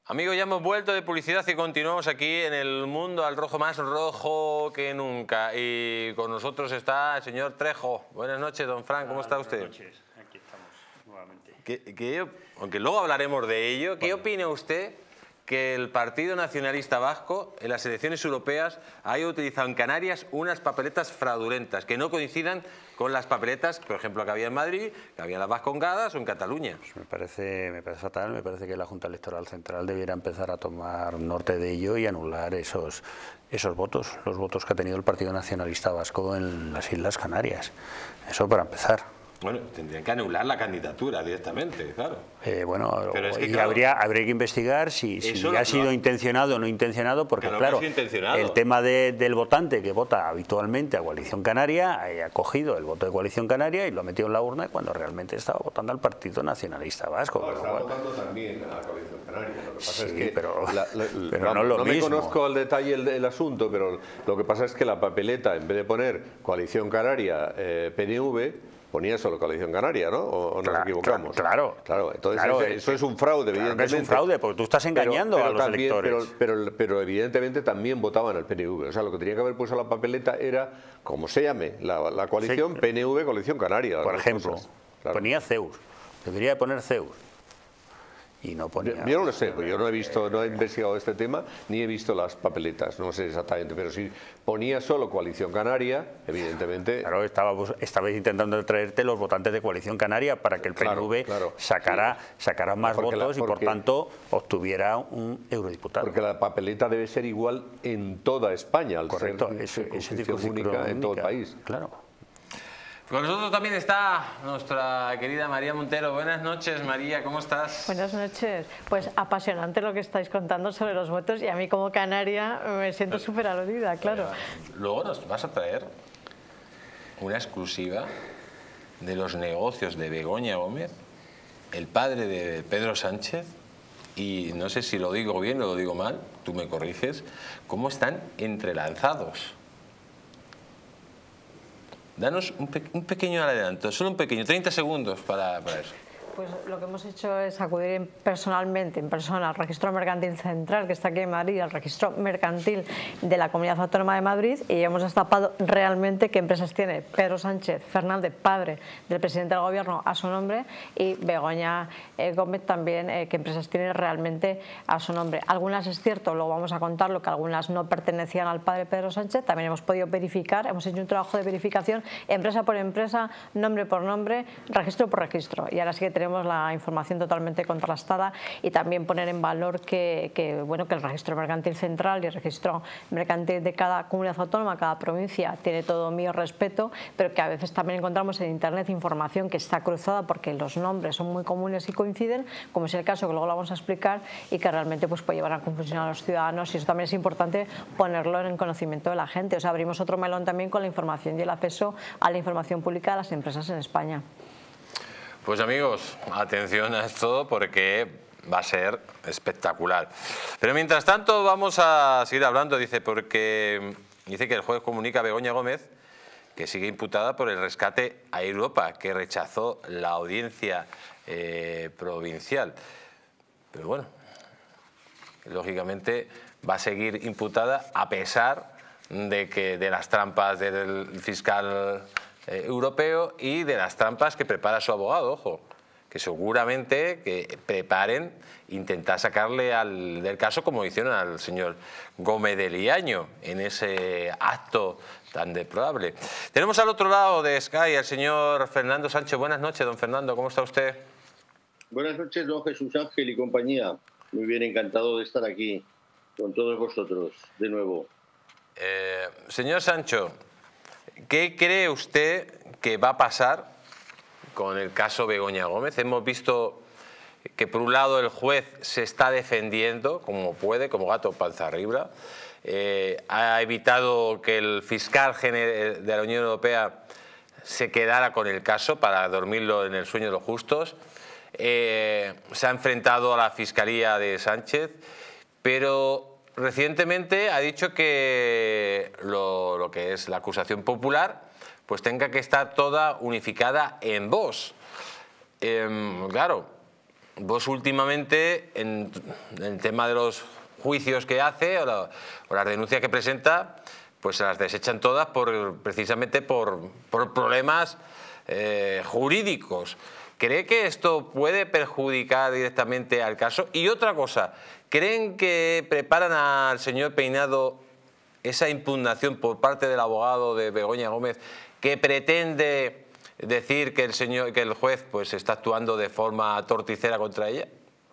Amigos, ya hemos vuelto de publicidad y continuamos aquí en el mundo al rojo, más rojo que nunca. Y con nosotros está el señor Trejo. Buenas noches, don Fran, ¿cómo está usted? Buenas noches, aquí estamos nuevamente. Aunque luego hablaremos de ello, ¿qué opina usted que el Partido Nacionalista Vasco en las elecciones europeas haya utilizado en Canarias unas papeletas fraudulentas que no coincidan con las papeletas, por ejemplo, que había en Madrid, que había en las Vascongadas o en Cataluña? Pues me parece fatal, me parece que la Junta Electoral Central debiera empezar a tomar norte de ello y anular esos votos, los votos que ha tenido el Partido Nacionalista Vasco en las Islas Canarias. Eso para empezar. Bueno, tendrían que anular la candidatura directamente, claro. Bueno, pero es que, y claro, habría que investigar si ha sido intencionado o no intencionado, porque claro, el tema del votante que vota habitualmente a Coalición Canaria ha cogido el voto de Coalición Canaria y lo ha metido en la urna cuando realmente estaba votando al Partido Nacionalista Vasco. No, estaba votando también a la Coalición Canaria. Lo que pasa es que pero no es lo mismo. No me conozco al detalle el asunto, pero lo que pasa es que la papeleta, en vez de poner Coalición Canaria, PNV, ponía solo Coalición Canaria, ¿no? ¿O nos equivocamos? Claro. Entonces eso es un fraude, evidentemente. Es un fraude, porque tú estás engañando a los electores. Pero evidentemente también votaban al PNV. O sea, lo que tenía que haber puesto la papeleta era, como se llame, la coalición, sí. PNV, Coalición Canaria. Por ejemplo, ponía Zeus. Debería poner Zeus. Y no ponía... Yo no lo sé, porque yo no he investigado este tema, ni he visto las papeletas, no sé exactamente, pero si ponía solo Coalición Canaria, evidentemente... Claro, estabais intentando traerte los votantes de Coalición Canaria para que el PNV sacara más votos y por tanto obtuviera un eurodiputado. Porque la papeleta debe ser igual en toda España, al correcto, ser única en todo el país. Claro. Con nosotros también está nuestra querida María Montero. Buenas noches, María, ¿cómo estás? Buenas noches. Pues apasionante lo que estáis contando sobre los votos y a mí como canaria me siento súper aludida, claro. Luego nos vas a traer una exclusiva de los negocios de Begoña Gómez, el padre de Pedro Sánchez, y no sé si lo digo bien o lo digo mal, tú me corriges, cómo están entrelazados. Danos un pequeño adelanto, solo un pequeño, 30 segundos para eso. Pues lo que hemos hecho es acudir personalmente, en persona, al Registro Mercantil Central, que está aquí en Madrid, al Registro Mercantil de la Comunidad Autónoma de Madrid, y hemos destapado realmente qué empresas tiene Pedro Sánchez Fernández, padre del presidente del Gobierno, a su nombre, y Begoña Gómez también, qué empresas tiene realmente a su nombre. Algunas, es cierto, luego vamos a contarlo, que algunas no pertenecían al padre Pedro Sánchez, también hemos podido verificar, hemos hecho un trabajo de verificación, empresa por empresa, nombre por nombre, registro por registro, y ahora sí que tenemos la información totalmente contrastada, y también poner en valor que el Registro Mercantil Central y el Registro Mercantil de cada comunidad autónoma, cada provincia, tiene todo mi respeto, pero que a veces también encontramos en Internet información que está cruzada porque los nombres son muy comunes y coinciden, como es el caso que luego lo vamos a explicar, y que realmente pues, puede llevar a confusión a los ciudadanos, y eso también es importante ponerlo en conocimiento de la gente. O sea, abrimos otro melón también con la información y el acceso a la información pública de las empresas en España. Pues amigos, atención a esto porque va a ser espectacular. Pero mientras tanto vamos a seguir hablando, dice que el juez comunica a Begoña Gómez que sigue imputada por el rescate a Europa, que rechazó la audiencia provincial. Pero bueno, lógicamente va a seguir imputada a pesar de las trampas del fiscal europeo y de las trampas que prepara su abogado, ojo, que seguramente que preparen intentar sacarle del caso como hicieron al señor Gómez de Liaño en ese acto tan deplorable. Tenemos al otro lado de Sky al señor Fernando Sánchez. Buenas noches, don Fernando, ¿cómo está usted? Buenas noches, don Jesús Ángel y compañía. Muy bien, encantado de estar aquí con todos vosotros de nuevo. Señor Sancho, ¿qué cree usted que va a pasar con el caso Begoña Gómez? Hemos visto que por un lado el juez se está defendiendo como puede, como gato panza arriba. Ha evitado que el fiscal de la Unión Europea se quedara con el caso para dormirlo en el sueño de los justos. Se ha enfrentado a la Fiscalía de Sánchez, pero recientemente ha dicho que lo que es la acusación popular pues tenga que estar toda unificada en Vox. Claro, vos últimamente, en el tema de los juicios que hace o las denuncias que presenta, pues se las desechan todas precisamente por problemas jurídicos. ¿Cree que esto puede perjudicar directamente al caso? Y otra cosa, ¿creen que preparan al señor Peinado esa impugnación por parte del abogado de Begoña Gómez que pretende decir que el juez pues está actuando de forma torticera contra ella?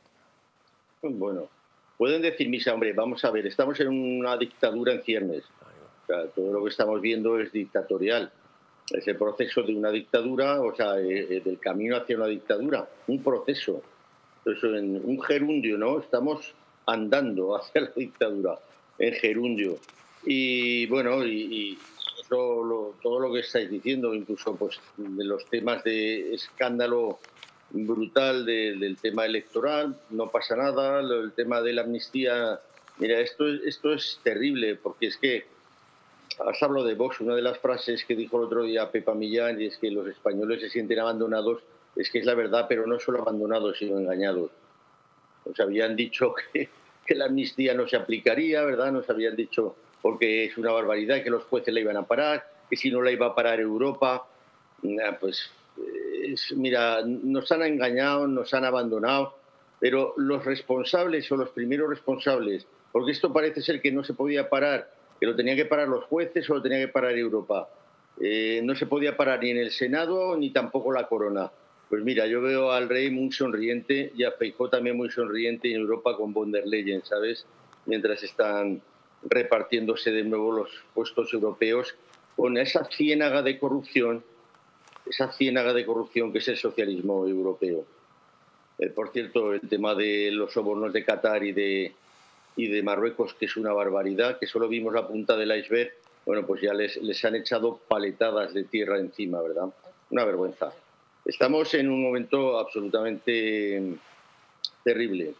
Bueno, pueden decir, misa, hombre, vamos a ver, estamos en una dictadura en ciernes. O sea, todo lo que estamos viendo es dictatorial. Es el proceso de una dictadura, o sea, del camino hacia una dictadura, un proceso. Eso en un gerundio, ¿no? Estamos andando hacia la dictadura, en gerundio. Y bueno, y eso, todo lo que estáis diciendo, incluso pues de los temas de escándalo brutal del tema electoral, no pasa nada, el tema de la amnistía, mira, esto es terrible, porque es que has hablado de Vox, una de las frases que dijo el otro día Pepa Millán, y es que los españoles se sienten abandonados, es que es la verdad, pero no solo abandonados, sino engañados. Nos habían dicho que la amnistía no se aplicaría, ¿verdad? Nos habían dicho porque es una barbaridad, que los jueces la iban a parar, que si no la iba a parar Europa. Pues mira, nos han engañado, nos han abandonado, pero los responsables o los primeros responsables, porque esto parece ser que no se podía parar, que lo tenían que parar los jueces o lo tenía que parar Europa. No se podía parar ni en el Senado ni tampoco la corona. Pues mira, yo veo al rey muy sonriente y a Feijóo también muy sonriente en Europa con von der Leyen, ¿sabes? Mientras están repartiéndose de nuevo los puestos europeos con esa ciénaga de corrupción que es el socialismo europeo. Por cierto, el tema de los sobornos de Qatar y de Marruecos, que es una barbaridad, que solo vimos la punta del iceberg, bueno, pues ya les han echado paletadas de tierra encima, ¿verdad? Una vergüenza. Estamos en un momento absolutamente terrible,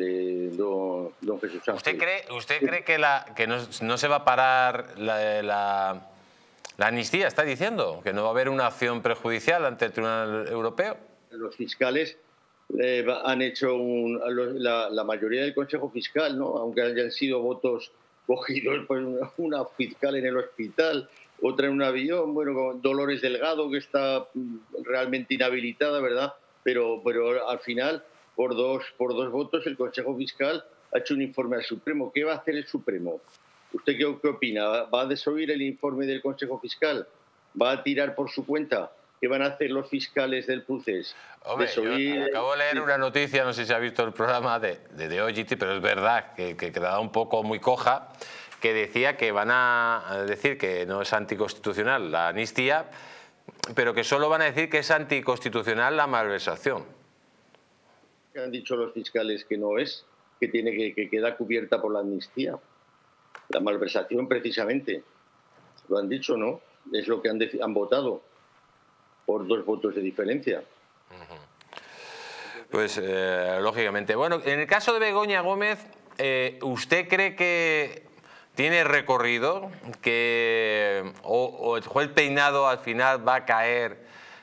don Jesús Ángel. ¿Usted cree que no se va a parar la amnistía, está diciendo? ¿Que no va a haber una acción prejudicial ante el Tribunal Europeo? Los fiscales han hecho la mayoría del Consejo Fiscal, ¿no? Aunque hayan sido votos cogidos por una fiscal en el hospital, otra en un avión, bueno, con Dolores Delgado, que está realmente inhabilitada, ¿verdad? Pero al final, por dos votos, el Consejo Fiscal ha hecho un informe al Supremo. ¿Qué va a hacer el Supremo? ¿Usted qué opina? ¿Va a desoír el informe del Consejo Fiscal? ¿Va a tirar por su cuenta? ¿Qué van a hacer los fiscales del Procés? Hombre, yo acabo de leer una noticia, no sé si ha visto el programa de OGT, pero es verdad que quedaba un poco muy coja, que decía que van a decir que no es anticonstitucional la amnistía, pero que solo van a decir que es anticonstitucional la malversación. ¿Qué han dicho los fiscales que no es? Que tiene que queda cubierta por la amnistía. La malversación, precisamente. Lo han dicho, ¿no? Es lo que han votado, por 2 votos de diferencia. Pues, lógicamente. Bueno, en el caso de Begoña Gómez, ¿usted cree que tiene recorrido, o el juez Peinado al final va a caer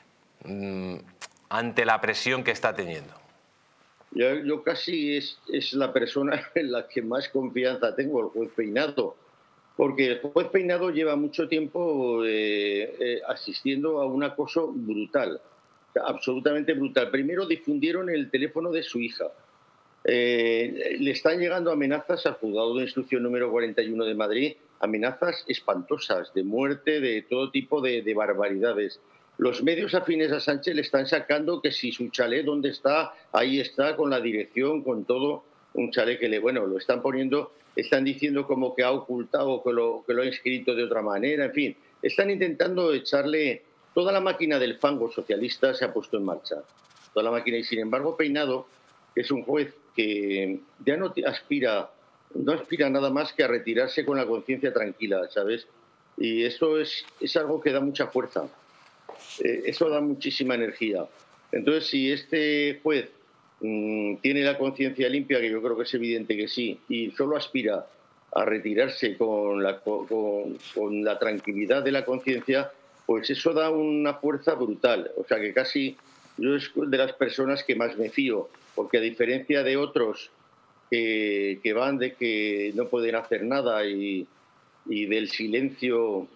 ante la presión que está teniendo? Yo casi es la persona en la que más confianza tengo, el juez Peinado, porque el juez Peinado lleva mucho tiempo asistiendo a un acoso brutal, o sea, absolutamente brutal. Primero difundieron el teléfono de su hija. Le están llegando amenazas al juzgado de instrucción número 41 de Madrid, amenazas espantosas, de muerte, de todo tipo de barbaridades. Los medios afines a Sánchez le están sacando que si su chalet, ¿dónde está? Ahí está, con la dirección, con todo, un chalet que lo están poniendo, están diciendo como que ha ocultado, que lo ha inscrito de otra manera, en fin, están intentando echarle toda la máquina del fango socialista, se ha puesto en marcha, toda la máquina, y sin embargo Peinado, que es un juez que ya no aspira nada más que a retirarse con la conciencia tranquila, ¿sabes? Y eso es algo que da mucha fuerza. Eso da muchísima energía. Entonces, si este juez tiene la conciencia limpia, que yo creo que es evidente que sí, y solo aspira a retirarse con la tranquilidad de la conciencia, pues eso da una fuerza brutal. O sea que casi yo es de las personas que más me fío. porque a diferencia de otros que van de que no pueden hacer nada y del silencio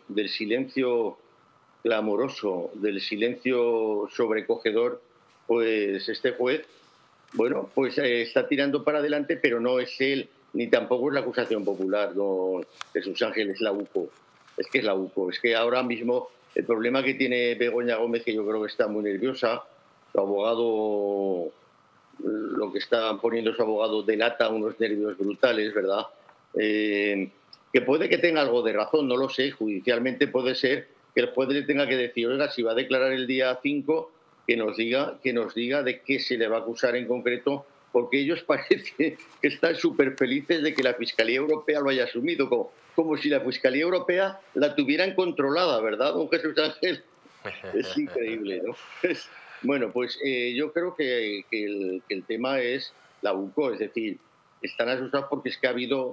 clamoroso, del silencio sobrecogedor, pues este juez, bueno, pues está tirando para adelante, pero no es él, ni tampoco es la acusación popular, no, Jesús Ángel, es la UCO. Es que es la UCO. Es que ahora mismo el problema que tiene Begoña Gómez, que yo creo que está muy nerviosa, su abogado, lo que está poniendo su abogado delata unos nervios brutales, ¿verdad? Que puede que tenga algo de razón, no lo sé, judicialmente puede ser que el juez le tenga que decir, oiga, si va a declarar el día 5, que nos diga de qué se le va a acusar en concreto, porque ellos parece que están súper felices de que la Fiscalía Europea lo haya asumido, como si la Fiscalía Europea la tuvieran controlada, ¿verdad, don Jesús Ángel? Es increíble, ¿no? Bueno, pues yo creo que el tema es la UCO, es decir, están asustados porque es que ha habido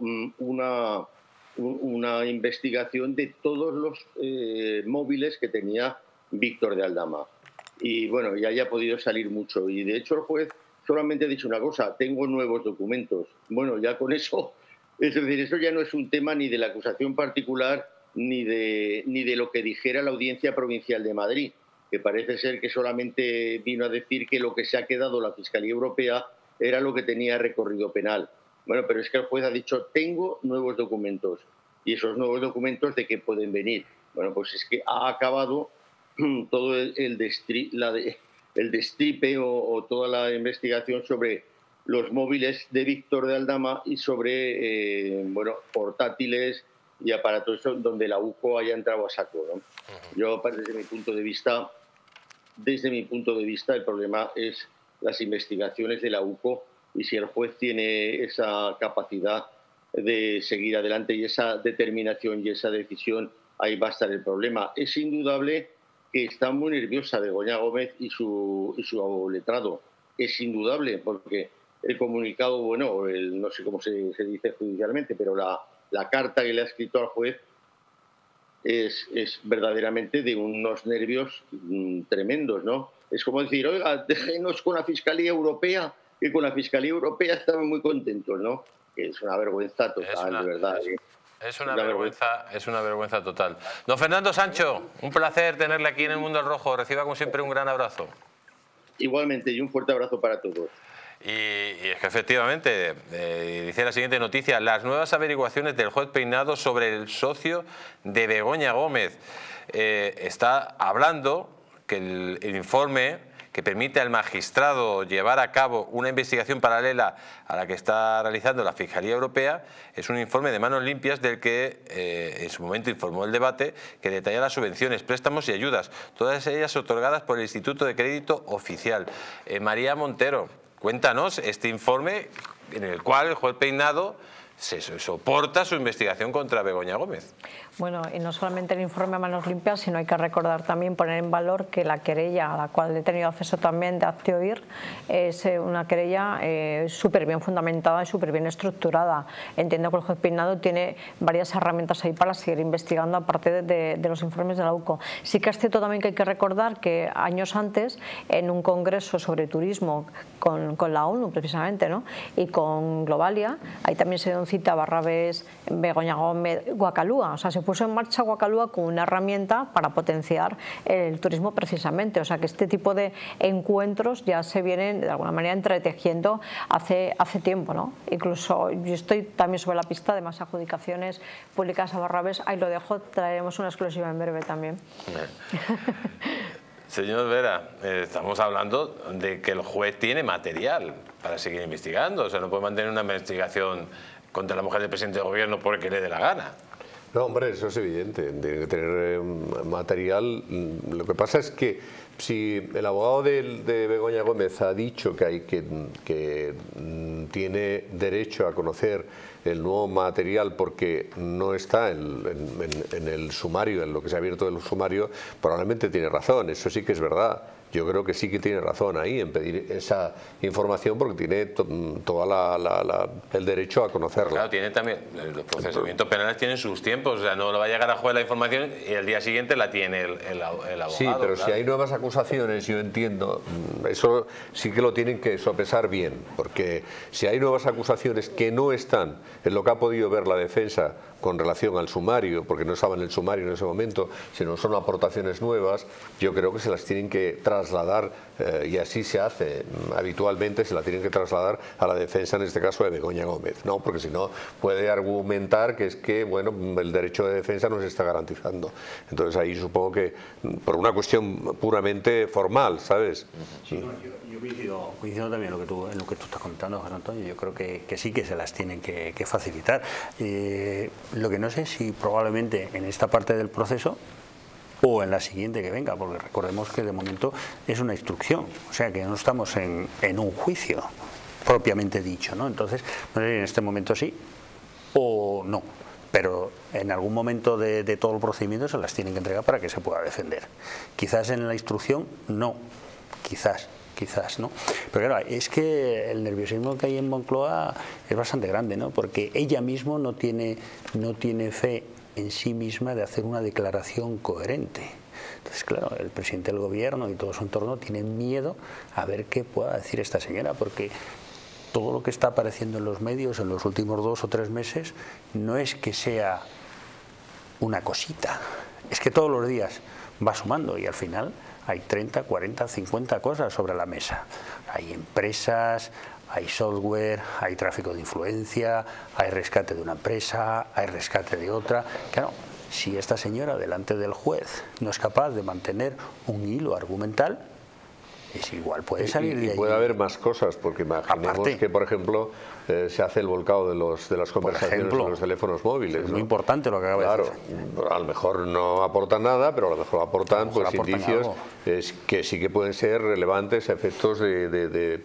una investigación de todos los móviles que tenía Víctor de Aldama. Y bueno, ya haya podido salir mucho. Y de hecho el juez solamente ha dicho una cosa, tengo nuevos documentos. Bueno, ya con eso, es decir, eso ya no es un tema ni de la acusación particular ni de lo que dijera la Audiencia Provincial de Madrid, que parece ser que solamente vino a decir que lo que se ha quedado la Fiscalía Europea era lo que tenía recorrido penal. Bueno, pero es que el juez ha dicho, tengo nuevos documentos. ¿Y esos nuevos documentos de qué pueden venir? Bueno, pues es que ha acabado todo el destripe o toda la investigación sobre los móviles de Víctor de Aldama y sobre portátiles y aparatos donde la UCO haya entrado a saco, ¿no? Yo, desde mi punto de vista, el problema es las investigaciones de la UCO, y si el juez tiene esa capacidad de seguir adelante y esa determinación y esa decisión, ahí va a estar el problema. Es indudable que está muy nerviosa Begoña Gómez y su letrado. Es indudable, porque el comunicado, bueno, no sé cómo se dice judicialmente, pero la carta que le ha escrito al juez es verdaderamente de unos nervios tremendos, ¿no? Es como decir, oiga, déjenos con la Fiscalía Europea, que con la Fiscalía Europea estamos muy contentos, ¿no? Que es una vergüenza total, de verdad. Es una vergüenza total. Don Fernando Sancho, un placer tenerle aquí en El Mundo al Rojo. Reciba como siempre un gran abrazo. Igualmente, y un fuerte abrazo para todos. Y es que efectivamente, dice la siguiente noticia, las nuevas averiguaciones del juez Peinado sobre el socio de Begoña Gómez. Está hablando que el informe que permite al magistrado llevar a cabo una investigación paralela a la que está realizando la Fiscalía Europea es un informe de manos limpias del que en su momento informó el debate, que detalla las subvenciones, préstamos y ayudas, todas ellas otorgadas por el Instituto de Crédito Oficial. María Montero, cuéntanos este informe en el cual el juez Peinado se soporta su investigación contra Begoña Gómez. Bueno, y no solamente el informe a manos limpias, sino hay que recordar también, poner en valor que la querella a la cual he tenido acceso también de Hazte-Oír es una querella súper bien fundamentada y súper bien estructurada. Entiendo que el juez Peinado tiene varias herramientas ahí para seguir investigando aparte de los informes de la UCO. Sí que es cierto también que hay que recordar que años antes, en un congreso sobre turismo con la ONU precisamente, ¿no?, y con Globalia, ahí también se dio cita Barrabés, Begoña Gómez, Guacalúa. O sea, se puso en marcha Guacalúa como una herramienta para potenciar el turismo precisamente. O sea, que este tipo de encuentros ya se vienen de alguna manera entretejiendo hace tiempo, ¿no? Incluso yo estoy también sobre la pista de más adjudicaciones públicas a Barrabés. Ahí lo dejo, traeremos una exclusiva en breve también. Señor Vera, estamos hablando de que el juez tiene material para seguir investigando. O sea, no puede mantener una investigación contra la mujer del presidente del gobierno porque le dé la gana. No, hombre, eso es evidente, tiene que tener material. Lo que pasa es que si el abogado de Begoña Gómez ha dicho que tiene derecho a conocer el nuevo material porque no está en el sumario, en lo que se ha abierto del sumario, probablemente tiene razón, eso sí que es verdad. yo creo que sí que tiene razón ahí en pedir esa información porque tiene todo el derecho a conocerla. Claro, tiene también, los procedimientos penales tienen sus tiempos, o sea, no le va a llegar a juez la información y el día siguiente la tiene el abogado. Sí, pero claro, si hay nuevas acusaciones, yo entiendo, eso sí que lo tienen que sopesar bien, porque si hay nuevas acusaciones que no están en lo que ha podido ver la defensa con relación al sumario, porque no estaba en el sumario en ese momento, sino son aportaciones nuevas, yo creo que se las tienen que trasladar, y así se hace habitualmente, se la tienen que trasladar a la defensa, en este caso de Begoña Gómez, ¿no? Porque si no puede argumentar que es que, bueno, el derecho de defensa no se está garantizando. Entonces ahí supongo que por una cuestión puramente formal, ¿sabes? Sí, yo coincido también en lo que tú estás comentando, José Antonio. Yo creo que sí que se las tienen que facilitar. Lo que no sé si probablemente en esta parte del proceso o en la siguiente que venga, porque recordemos que de momento es una instrucción, o sea que no estamos en un juicio propiamente dicho, ¿no? Entonces, no sé si en este momento sí o no, pero en algún momento de todo el procedimiento se las tienen que entregar para que se pueda defender. Quizás en la instrucción no, quizás no, pero claro, es que el nerviosismo que hay en Moncloa es bastante grande, ¿no? Porque ella misma no tiene fe en sí misma de hacer una declaración coherente. Entonces, claro, el presidente del gobierno y todo su entorno tienen miedo a ver qué pueda decir esta señora, porque todo lo que está apareciendo en los medios en los últimos 2 o 3 meses no es que sea una cosita, es que todos los días va sumando y al final hay 30, 40, 50 cosas sobre la mesa. Hay empresas, hay software, hay tráfico de influencia, hay rescate de una empresa, hay rescate de otra. Claro, si esta señora delante del juez no es capaz de mantener un hilo argumental, es igual, puede salir de ahí. Y puede haber más cosas, porque imaginemos que, por ejemplo, se hace el volcado de las conversaciones en los teléfonos móviles. Es muy importante lo que acaba de decir. Claro, a lo mejor no aportan nada, pero a lo mejor aportan indicios que sí que pueden ser relevantes a efectos de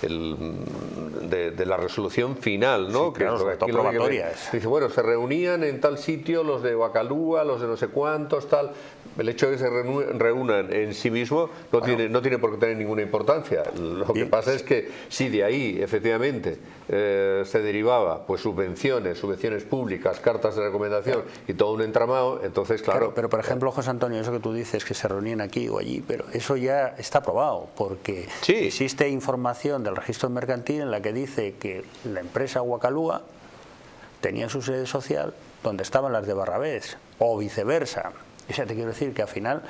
la resolución final, ¿no? Sí, claro, sobre todo probatorias. Dice, bueno, se reunían en tal sitio los de Wacalúa, los de no sé cuántos, tal. El hecho de que se reúnan en sí mismo no tiene por qué tener ninguna importancia. Lo que pasa es que si de ahí, efectivamente, se derivaba pues subvenciones públicas, cartas de recomendación y todo un entramado, entonces claro. Pero por ejemplo, José Antonio, eso que tú dices que se reunían aquí o allí, pero eso ya está probado, porque existe información del registro mercantil en la que dice que la empresa Wacalúa tenía su sede social donde estaban las de Barrabés, o viceversa. O sea, te quiero decir que al final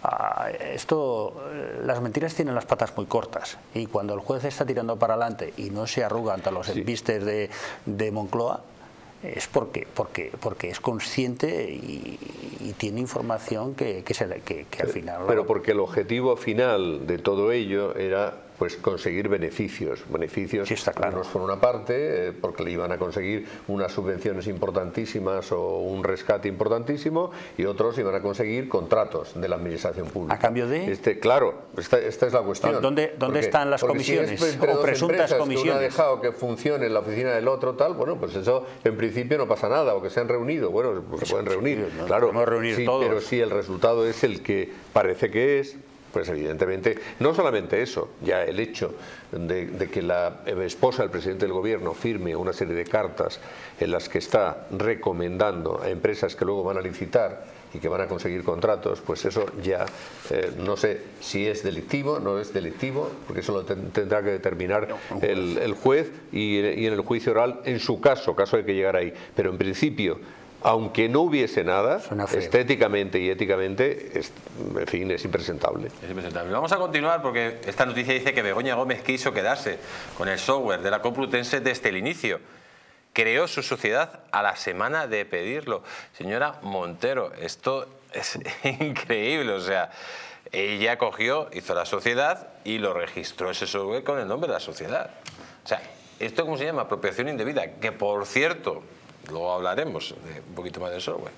las mentiras tienen las patas muy cortas, y cuando el juez está tirando para adelante y no se arruga ante los embistes de Moncloa, es porque es consciente y tiene información que al final... Pero porque el objetivo final de todo ello era pues conseguir beneficios, sí, está claro. Unos por una parte, porque le iban a conseguir unas subvenciones importantísimas o un rescate importantísimo, y otros iban a conseguir contratos de la administración pública. ¿A cambio de? Claro, esta es la cuestión. ¿Dónde están las comisiones o presuntas comisiones? Que uno ha dejado que funcione en la oficina del otro, tal, bueno, pues eso en principio no pasa nada, o que se han reunido, bueno, pues se pueden reunir, claro, todos. Pero si el resultado es el que parece que es, pues evidentemente, no solamente eso, ya el hecho de que la esposa del presidente del gobierno firme una serie de cartas en las que está recomendando a empresas que luego van a licitar y que van a conseguir contratos, pues eso ya no sé si es delictivo, no es delictivo, porque eso lo tendrá que determinar el juez y en el juicio oral, en su caso de que llegara ahí. Pero en principio, aunque no hubiese nada, estéticamente y éticamente, en fin, es impresentable. Es impresentable. Vamos a continuar porque esta noticia dice que Begoña Gómez quiso quedarse con el software de la Complutense desde el inicio. Creó su sociedad a la semana de pedirlo. Señora Montero, esto es increíble, o sea, ella cogió, hizo la sociedad y lo registró ese software con el nombre de la sociedad. O sea, ¿esto cómo se llama? Apropiación indebida, que por cierto... Luego hablaremos un poquito más del software.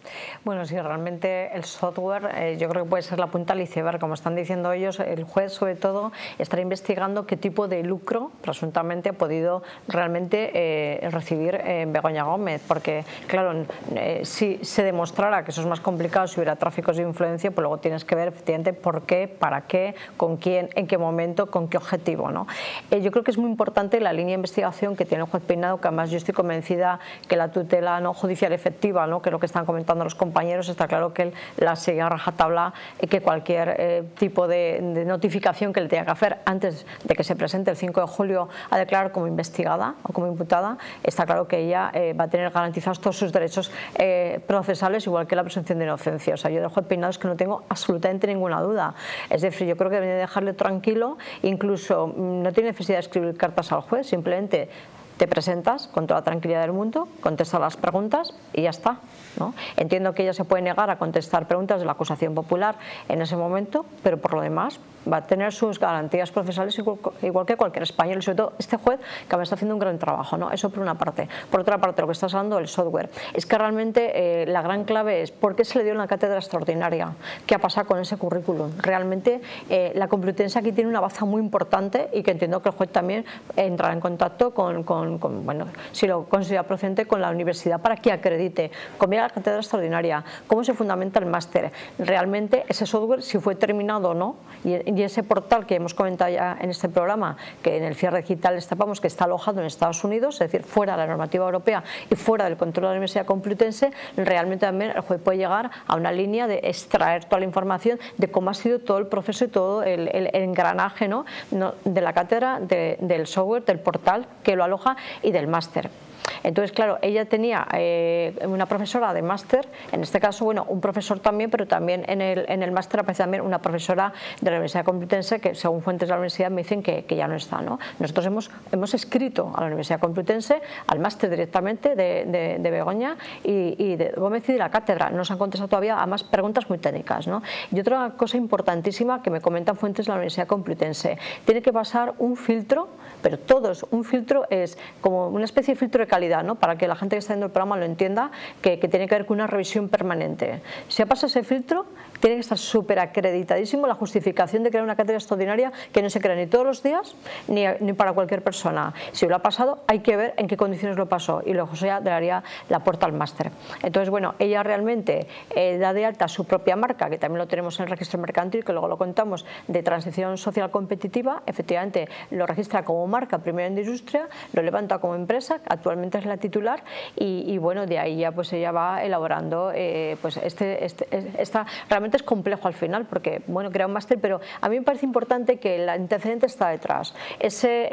Bueno, si realmente el software yo creo que puede ser la punta del iceberg, como están diciendo ellos, el juez sobre todo estará investigando qué tipo de lucro presuntamente ha podido realmente recibir Begoña Gómez, porque claro, si se demostrara que eso es más complicado, si hubiera tráficos de influencia, pues luego tienes que ver efectivamente por qué, para qué, con quién, en qué momento, con qué objetivo, ¿no? Yo creo que es muy importante la línea de investigación que tiene el juez Peinado, que además yo estoy convencida que la tutela no judicial efectiva, ¿no?, que es lo que están comentando los compañeros, está claro que él la sigue a rajatabla, que cualquier tipo de notificación que le tenga que hacer antes de que se presente el 5 de julio a declarar como investigada o como imputada, está claro que ella va a tener garantizados todos sus derechos procesales, igual que la presunción de inocencia. O sea, yo del juez Peinado es que no tengo absolutamente ninguna duda. Es decir, yo creo que deben de dejarle tranquilo, incluso no tiene necesidad de escribir cartas al juez, simplemente te presentas con toda la tranquilidad del mundo, contestas las preguntas y ya está, ¿no? Entiendo que ella se puede negar a contestar preguntas de la acusación popular en ese momento, pero por lo demás va a tener sus garantías procesales igual que cualquier español, y sobre todo este juez que además está haciendo un gran trabajo, ¿no? Eso por una parte. Por otra parte, lo que estás hablando del software, es que realmente la gran clave es por qué se le dio una cátedra extraordinaria, qué ha pasado con ese currículum. Realmente la Complutense aquí tiene una baza muy importante y que entiendo que el juez también entrará en contacto bueno, si lo considera procedente, con la universidad para que acredite cómo era la cátedra extraordinaria, cómo se fundamenta el máster, realmente ese software si fue terminado o no, y ese portal que hemos comentado ya en este programa, que en el cierre digital destapamos que está alojado en Estados Unidos, es decir, fuera de la normativa europea y fuera del control de la Universidad Complutense, realmente también el juez puede llegar a una línea de extraer toda la información de cómo ha sido todo el proceso y todo el engranaje, ¿no?, de la cátedra, del software, del portal que lo aloja y del máster. Entonces, claro, ella tenía una profesora de máster, en este caso, bueno, un profesor también, pero también en el máster aparece también una profesora de la Universidad Complutense que, según fuentes de la universidad, me dicen que ya no está, ¿no? Nosotros hemos escrito a la Universidad Complutense, al máster directamente de Begoña y de Gómez y de la cátedra. Nos han contestado todavía a más preguntas muy técnicas, ¿no? Y otra cosa importantísima que me comentan fuentes de la Universidad Complutense, tiene que pasar un filtro, pero todos, un filtro es como una especie de filtro de calidad, ¿no?, para que la gente que está viendo el programa lo entienda, que tiene que ver con una revisión permanente. Si ha pasado ese filtro, tiene que estar súper acreditadísimo la justificación de crear una cátedra extraordinaria que no se crea ni todos los días ni para cualquier persona. Si lo ha pasado, hay que ver en qué condiciones lo pasó y luego ya le daría la puerta al máster. Entonces, bueno, ella realmente da de alta su propia marca, que también lo tenemos en el registro mercantil, que luego lo contamos, de transición social competitiva. Efectivamente lo registra como marca primero en industria, lo levanta como empresa, actualmente es la titular, y bueno, de ahí ya pues ella va elaborando pues realmente es complejo al final, porque bueno, crea un máster, pero a mí me parece importante que el antecedente está detrás, ese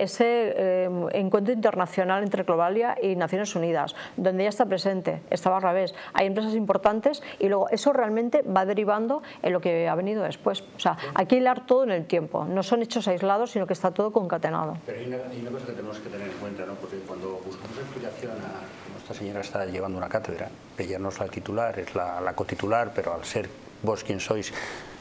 encuentro internacional entre Globalia y Naciones Unidas, donde ella está presente, estaba al revés, hay empresas importantes y luego eso realmente va derivando en lo que ha venido después. O sea, hay que hilar todo en el tiempo, no son hechos aislados, sino que está todo concatenado. Pero hay una cosa que tenemos que tener en cuenta, ¿no?, porque cuando buscamos explicación a esta señora está llevando una cátedra, ella no es la titular, es la cotitular, pero al ser vos quien sois,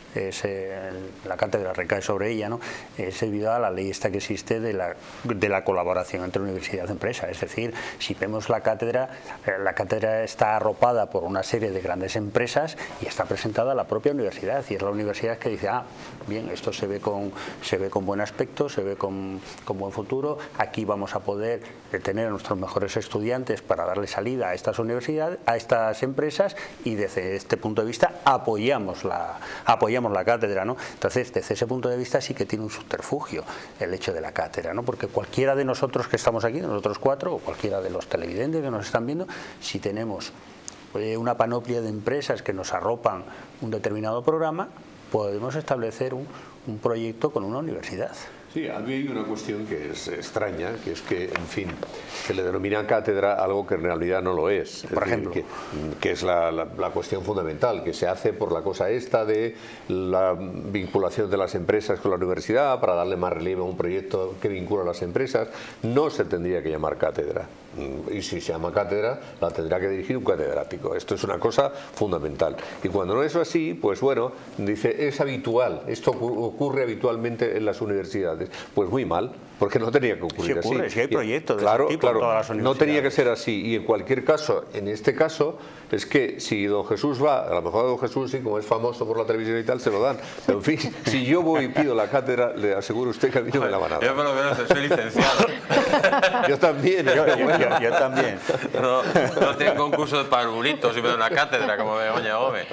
la cátedra recae sobre ella, ¿no?, es debido a la ley esta que existe de la colaboración entre universidad y empresa. Es decir, si vemos la cátedra está arropada por una serie de grandes empresas y está presentada a la propia universidad, y es la universidad que dice, bien, esto se ve con buen aspecto, se ve con buen futuro, aquí vamos a poder tener a nuestros mejores estudiantes para darle salida a estas universidades, a estas empresas, y desde este punto de vista apoyamos la cátedra, ¿no? Entonces, desde ese punto de vista sí que tiene un subterfugio el hecho de la cátedra, ¿no?, porque cualquiera de nosotros que estamos aquí, nosotros cuatro, o cualquiera de los televidentes que nos están viendo, si tenemos una panoplia de empresas que nos arropan un determinado programa, podemos establecer un proyecto con una universidad. Sí, a mí hay una cuestión que es extraña, que es que, en fin, se le denomina cátedra algo que en realidad no lo es. Por ejemplo, que es la cuestión fundamental, que se hace por la cosa esta de la vinculación de las empresas con la universidad para darle más relieve a un proyecto que vincula a las empresas. No se tendría que llamar cátedra. Y si se llama cátedra, la tendrá que dirigir un catedrático. Esto es una cosa fundamental. Y cuando no es así, pues bueno, dice, es habitual, esto ocurre habitualmente en las universidades. militares. Pues muy mal, porque no tenía que ocurrir así. Si hay proyectos de claro, ese tipo en todas las universidades. No tenía que ser así. Y en cualquier caso, en este caso, es que si don Jesús va, a lo mejor a don Jesús, sí, como es famoso por la televisión y tal, se lo dan. Pero en fin, si yo voy y pido la cátedra, le aseguro a usted que a mí no me la van a dar. Yo por lo menos soy licenciado. Yo también. Yo también. No tengo un curso de parvulitos y me da una cátedra como Begoña Gómez.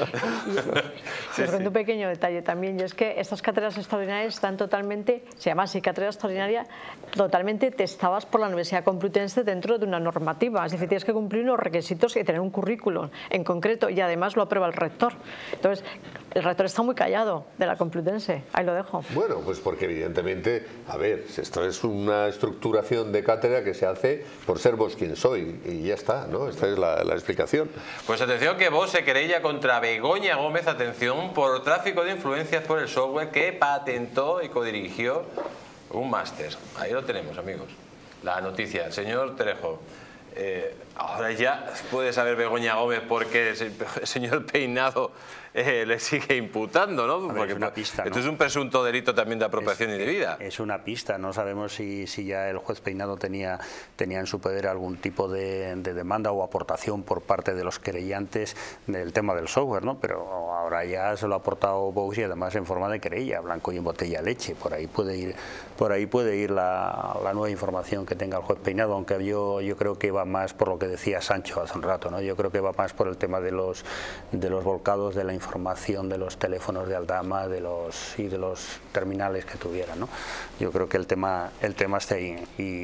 Un pequeño detalle también, y es que estas cátedras extraordinarias están totalmente, se llama así cátedra extraordinaria, totalmente testadas por la Universidad Complutense dentro de una normativa. Es decir, tienes que cumplir unos requisitos y tener un currículum en concreto, y además lo aprueba el rector. Entonces, el rector está muy callado de la Complutense, ahí lo dejo. Bueno, pues porque evidentemente, a ver, esto es una estructuración de cátedra que se hace por ser vos quien soy, y ya está, ¿no? Esta es la explicación. Pues atención, que vos se querella contra Begoña Gómez, atención, por tráfico de influencias por el software que patentó y codirigió un máster. Ahí lo tenemos, amigos. La noticia. Señor Trejo, ahora ya puede saber Begoña Gómez por qué el señor Peinado le sigue imputando, ¿no? Porque es una pista, esto ¿no? es un presunto delito también de apropiación indebida. Es una pista, no sabemos si ya el juez Peinado tenía en su poder algún tipo de demanda o aportación por parte de los querellantes del tema del software, ¿no? Pero ahora ya se lo ha aportado Vox, y además en forma de querella, blanco y en botella leche. Por ahí puede ir la nueva información que tenga el juez Peinado, aunque yo creo que va más por lo que decía Sancho hace un rato, ¿no? Yo creo que va más por el tema de los volcados de la información de los teléfonos de Aldama y de los terminales que tuvieran, ¿no? Yo creo que el tema está ahí,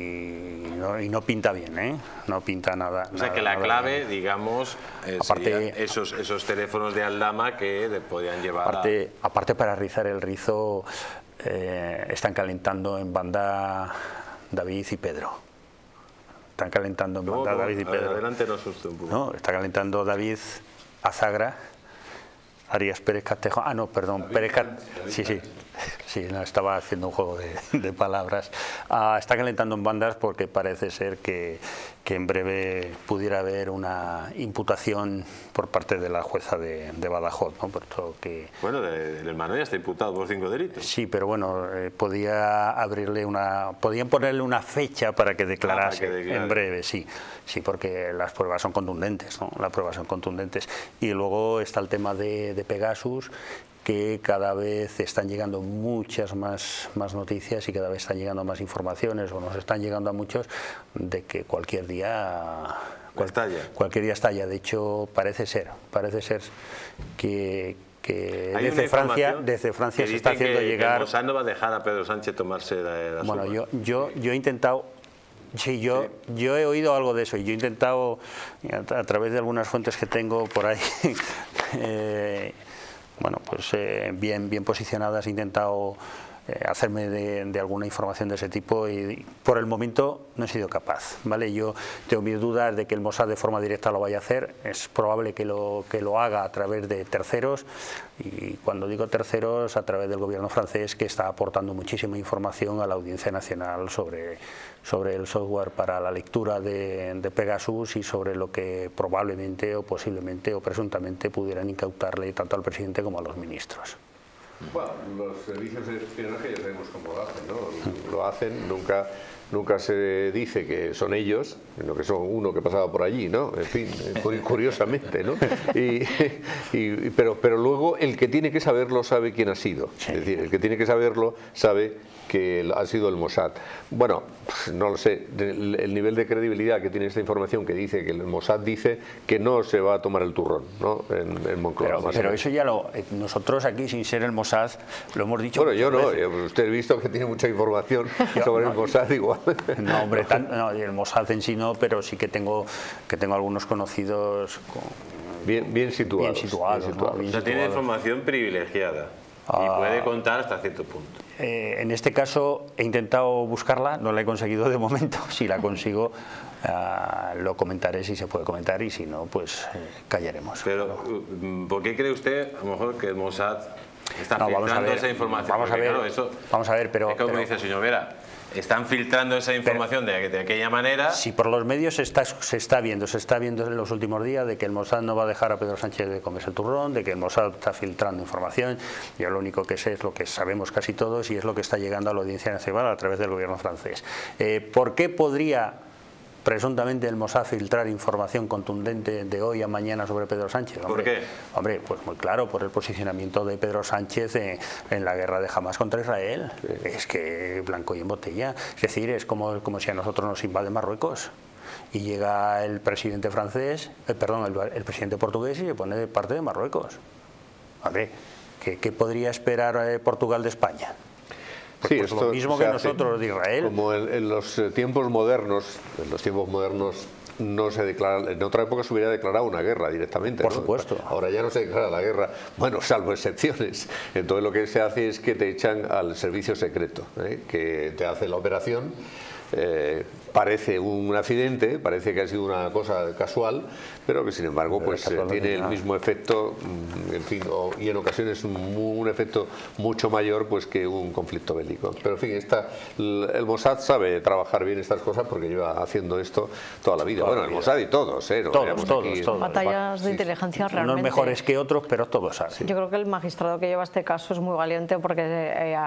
y no pinta bien, ¿eh? No pinta nada. O sea que la clave, bien, digamos, aparte, esos teléfonos de Aldama que le podían llevar aparte para rizar el rizo, están calentando en banda David y Pedro. Están calentando en banda David y Pedro. Adelante, no asuste un poco. No, está calentando David Azagra, Arias Pérez Castejo. Ah, no, perdón, Pérez Castejo. Sí, no, estaba haciendo un juego de palabras. Está calentando en bandas porque parece ser que en breve pudiera haber una imputación por parte de la jueza de Badajoz, ¿no? Por todo que... Bueno, el hermano ya está imputado por 5 delitos. Sí, pero bueno, podían ponerle una fecha para que declarase en breve, sí, porque las pruebas son contundentes, ¿no? Las pruebas son contundentes. Y luego está el tema de Pegasus, que cada vez están llegando muchas más noticias y cada vez están llegando más informaciones, o nos están llegando a muchos, de que cualquier día estalla. De hecho, parece ser que desde Francia se está haciendo llegar... Mossad no va a dejar a Pedro Sánchez tomarse la Bueno, sopa. yo he intentado... Sí, yo he oído algo de eso, y yo he intentado, a través de algunas fuentes que tengo por ahí, bueno, pues bien posicionadas, he intentado hacerme de alguna información de ese tipo, y por el momento no he sido capaz, ¿vale? Yo tengo mis dudas de que el Mossad de forma directa lo vaya a hacer. Es probable que lo haga a través de terceros, y cuando digo terceros, a través del gobierno francés, que está aportando muchísima información a la Audiencia Nacional sobre el software para la lectura de Pegasus, y sobre lo que probablemente o posiblemente o presuntamente pudieran incautarle tanto al presidente como a los ministros. Bueno, los servicios de espionaje ya sabemos cómo lo hacen, ¿no? Lo hacen, nunca se dice que son ellos, sino que son uno que pasaba por allí, ¿no? En fin, curiosamente, ¿no? Pero luego el que tiene que saberlo sabe quién ha sido. Es decir, el que tiene que saberlo sabe que ha sido el Mossad. Bueno, no lo sé, el nivel de credibilidad que tiene esta información, que dice que el Mossad dice que no se va a tomar el turrón, ¿no? En Moncloa. Pero eso ya nosotros aquí, sin ser el Mossad, lo hemos dicho. Bueno, yo no, usted ha visto que tiene mucha información sobre el Mossad igual. No, hombre, el Mossad en sí no, pero sí que tengo algunos conocidos bien situados. O sea, tiene información privilegiada y puede contar hasta cierto punto. En este caso he intentado buscarla, no la he conseguido de momento. Si la consigo, lo comentaré si se puede comentar, y si no, pues callaremos. Pero, ¿por qué cree usted, a lo mejor, que el Mossad Están filtrando esa información. Vamos a ver, pero... Es como dice el señor Vera. Están filtrando esa información de aquella manera. Si por los medios se está viendo en los últimos días de que el Mossad no va a dejar a Pedro Sánchez de comerse el turrón, de que el Mossad está filtrando información. Yo lo único que sé es lo que sabemos casi todos y es lo que está llegando a la Audiencia Nacional a través del gobierno francés. ¿Por qué podría presuntamente el Mossad filtrar información contundente de hoy a mañana sobre Pedro Sánchez? ¿Por qué? Hombre, pues muy claro, por el posicionamiento de Pedro Sánchez en la guerra de Hamás contra Israel. Es que blanco y en botella. Es decir, es como si a nosotros nos invade Marruecos y llega el presidente francés, el presidente portugués y se pone de parte de Marruecos. Hombre, ¿qué podría esperar Portugal de España? Sí, pues lo mismo que nosotros de Israel. Como en los tiempos modernos, no se declara, en otra época se hubiera declarado una guerra directamente. Por supuesto. Ahora ya no se declara la guerra, bueno, salvo excepciones. Entonces lo que se hace es que te echan al servicio secreto, que te hace la operación. Parece un accidente, parece que ha sido una cosa casual, pero que sin embargo pues tiene el mismo efecto, en fin, y en ocasiones un efecto mucho mayor pues que un conflicto bélico. Pero en fin, el Mossad sabe trabajar bien estas cosas porque lleva haciendo esto toda la vida. Bueno, el Mossad y todos, todos. Batallas de inteligencia realmente. Unos mejores que otros, pero todos saben. Yo creo que el magistrado que lleva este caso es muy valiente porque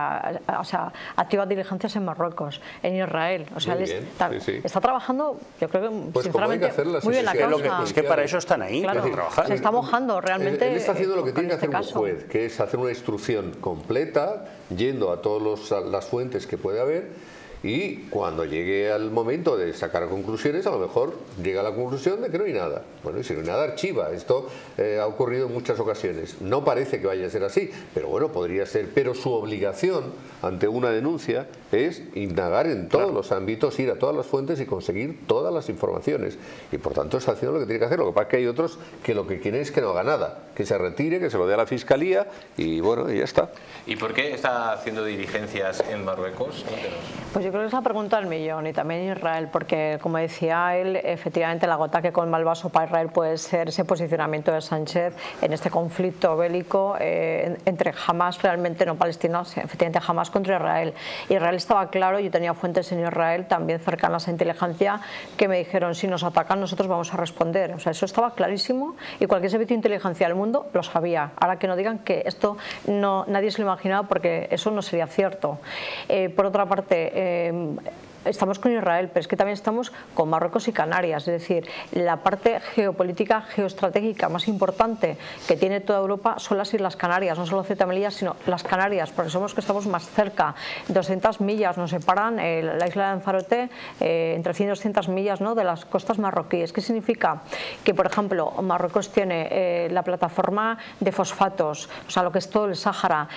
activa diligencias en Marruecos, en Israel. O sea, está trabajando, yo creo que pues sinceramente muy bien la causa. Es que para eso están ahí, claro, se está mojando realmente. Él está haciendo lo que tiene que hacer un juez, caso. que es hacer una instrucción completa, yendo a todas las fuentes que puede haber, y cuando llegue al momento de sacar conclusiones, a lo mejor llega a la conclusión de que no hay nada. Bueno, y si no hay nada, archiva. Esto ha ocurrido en muchas ocasiones. No parece que vaya a ser así, pero bueno, podría ser. Pero su obligación ante una denuncia es indagar en todos los ámbitos, ir a todas las fuentes y conseguir todas las informaciones. Y por tanto está haciendo lo que tiene que hacer. Lo que pasa es que hay otros que lo que quieren es que no haga nada, que se retire, que se lo dé a la Fiscalía y bueno, y ya está. ¿Y por qué está haciendo diligencias en Marruecos? Pues yo creo que es la pregunta del millón, y también Israel, porque como decía él, efectivamente la gota que colma el vaso para Israel puede ser ese posicionamiento de Sánchez en este conflicto bélico entre Hamás, realmente no Palestina, efectivamente Hamás contra Israel. Israel estaba claro, yo tenía fuentes en Israel también cercanas a inteligencia que me dijeron, si nos atacan nosotros vamos a responder. O sea, eso estaba clarísimo y cualquier servicio de inteligencia del mundo lo sabía. Ahora que no digan que esto nadie se lo imaginaba, porque eso no sería cierto. Por otra parte, estamos con Israel, pero es que también estamos con Marruecos y Canarias, es decir, la parte geopolítica, geoestratégica más importante que tiene toda Europa son las Islas Canarias, no solo Ceuta y Melilla, sino las Canarias, porque somos que estamos más cerca. 200 millas nos separan la isla de Lanzarote, entre 100 y 200 millas, ¿no?, de las costas marroquíes. ¿Qué significa? Que, por ejemplo, Marruecos tiene la plataforma de fosfatos, o sea, lo que es todo el Sáhara,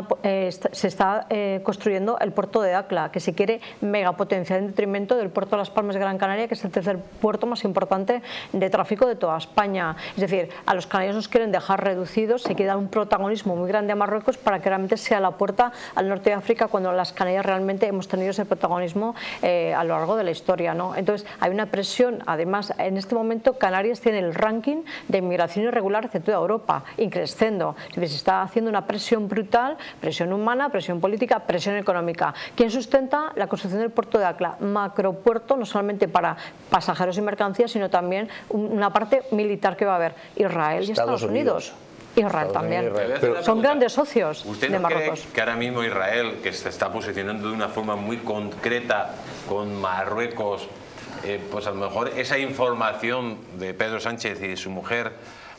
se está construyendo el puerto de Dakla, que se quiere megapotenciar en detrimento del puerto de Las Palmas de Gran Canaria, que es el tercer puerto más importante de tráfico de toda España. Es decir, a los canarios nos quieren dejar reducidos, se quiere dar un protagonismo muy grande a Marruecos para que realmente sea la puerta al norte de África, cuando las Canarias realmente hemos tenido ese protagonismo a lo largo de la historia, ¿no? Entonces hay una presión, además en este momento Canarias tiene el ranking de inmigración irregular de toda Europa, increciendo. Es decir, se está haciendo una presión brutal, presión humana, presión política, presión económica. ¿Quién sustenta la construcción del puerto de Dakla? Macropuerto, no solamente para pasajeros y mercancías, sino también una parte militar que va a haber. Israel y Estados Unidos. Israel también. Son grandes socios de Marruecos. ¿Usted cree que ahora mismo Israel, que se está posicionando de una forma muy concreta con Marruecos, pues a lo mejor esa información de Pedro Sánchez y de su mujer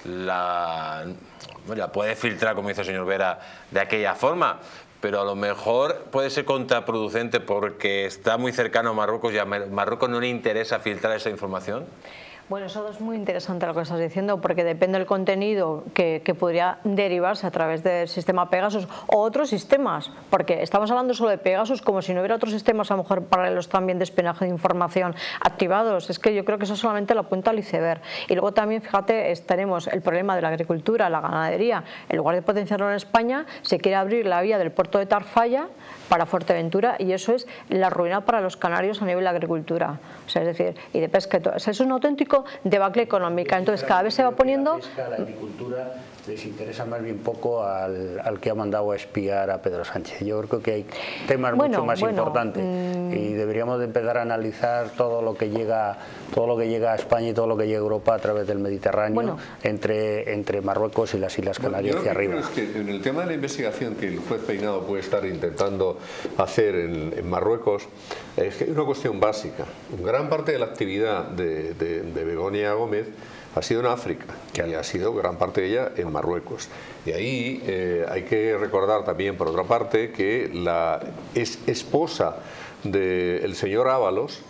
la puede filtrar, como dice el señor Vera, de aquella forma? Pero a lo mejor puede ser contraproducente porque está muy cercano a Marruecos y a Marruecos no le interesa filtrar esa información. Bueno, eso es muy interesante lo que estás diciendo, porque depende del contenido que podría derivarse a través del sistema Pegasus o otros sistemas, porque estamos hablando solo de Pegasus como si no hubiera otros sistemas a lo mejor paralelos también de espionaje de información activados. Es que yo creo que eso es solamente la punta al iceberg. Y luego también, fíjate, tenemos el problema de la agricultura, la ganadería. En lugar de potenciarlo en España, se quiere abrir la vía del puerto de Tarfaya para Fuerteventura, y eso es la ruina para los canarios a nivel de agricultura, o sea, es decir, y de pesca. O sea, es un auténtico político, debacle económica. Entonces cada vez se va poniendo... La agricultura les interesa más bien poco al que ha mandado a espiar a Pedro Sánchez. Yo creo que hay temas mucho más importantes y deberíamos de empezar a analizar todo lo que llega a España y todo lo que llega a Europa a través del Mediterráneo, entre Marruecos y las Islas Canarias hacia arriba. Es que en el tema de la investigación que el juez Peinado puede estar intentando hacer en Marruecos, es que hay una cuestión básica. Gran parte de la actividad de Begoña Gómez ha sido en África y ha sido gran parte de ella en Marruecos. Y ahí hay que recordar también, por otra parte, que la esposa del señor Ábalos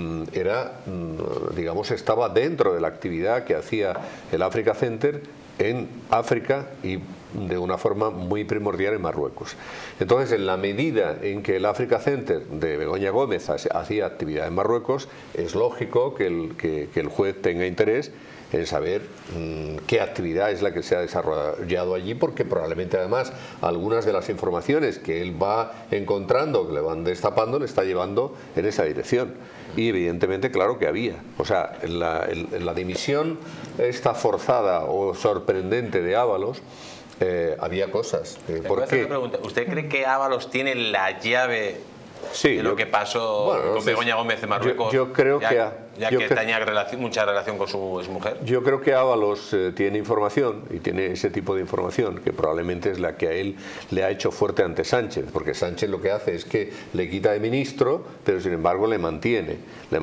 estaba dentro de la actividad que hacía el Africa Center en África y de una forma muy primordial en Marruecos. Entonces, en la medida en que el Africa Center de Begoña Gómez hacía actividad en Marruecos, es lógico que el juez tenga interés en saber qué actividad es la que se ha desarrollado allí, porque probablemente además algunas de las informaciones que él va encontrando, que le van destapando, le está llevando en esa dirección. Y evidentemente, claro que había. O sea, en la dimisión esta forzada o sorprendente de Ábalos, había cosas. ¿Por qué? ¿Usted cree que Ábalos tiene la llave de lo que pasó con Begoña Gómez de Marruecos? Yo creo que tenía mucha relación con su exmujer. Yo creo que Ábalos tiene información, y tiene ese tipo de información que probablemente es la que a él le ha hecho fuerte ante Sánchez, porque Sánchez lo que hace es que le quita de ministro, pero sin embargo le mantiene